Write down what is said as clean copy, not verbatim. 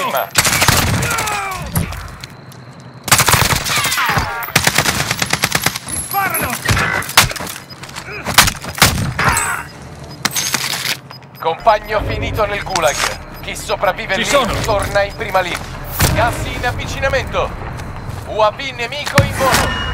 ferma! Sparano! Compagno finito nel gulag. Chi sopravvive lì torna in prima linea. Gas in avvicinamento. UAV nemico in volo.